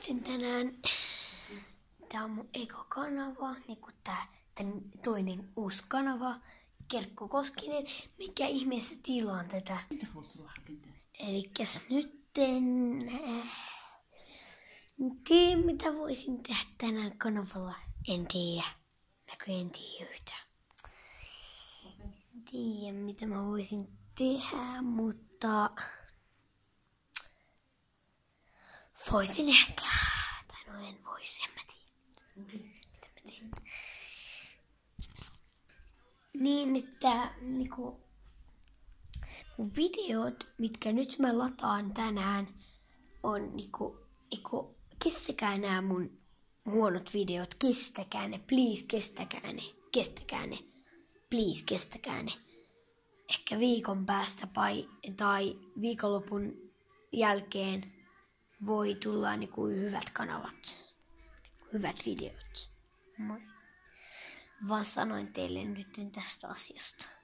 nytten tänään tää on mun eka kanava, niinku tää toinen uusi kanava, Kerkko Koskinen. Mikä ihmeessä tilaan tätä? Elikkäs nytten en tiedä mitä voisin tehdä tänään kanavalla. En tiedä. En tiedä yhtään. En tiedä mitä mä voisin tehdä, mutta voisin ehkä. Tai no en vois, en mä tiedä. Mitä mä teen? Niin, että niinku mun videot, mitkä nyt mä lataan tänään, on niinku kestäkää nää mun huonot videot, kestäkää ne, please kestäkää ne, please kestäkää ne. Ehkä viikon päästä tai viikonlopun jälkeen voi tulla niinku hyvät kanavat, hyvät videot. Moi. Vaan sanoin teille nyt tästä asiasta.